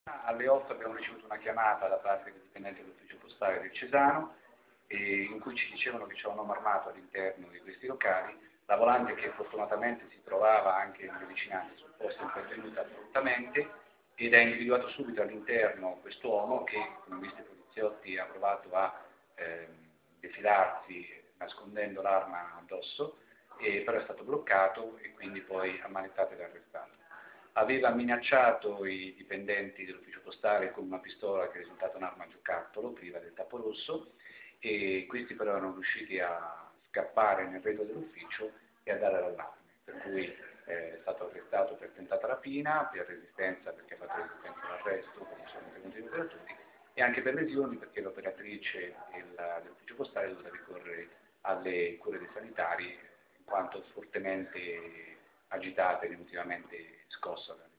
Alle 8 abbiamo ricevuto una chiamata da parte del dipendente dell'ufficio postale del Cesano in cui ci dicevano che c'era un uomo armato all'interno di questi locali, la volante che fortunatamente si trovava anche nelle vicinanze sul posto intervenuta prontamente ed ha individuato subito all'interno quest'uomo che, come visto i poliziotti, ha provato a defilarsi nascondendo l'arma addosso, però è stato bloccato e quindi poi ammanettato ed arrestato. Aveva minacciato i dipendenti dell'ufficio postale con una pistola che è risultata un'arma a giocattolo priva del tappo rosso e questi però erano riusciti a scappare nel retro dell'ufficio e a dare l'allarme, per cui è stato arrestato per tentata rapina, per resistenza perché ha fatto resistenza all'arresto, perché sono intervenuti gli operatori, e anche per lesioni perché l'operatrice dell'ufficio postale è dovuta ricorrere alle cure dei sanitari in quanto fortemente agitata ed emotivamente scossa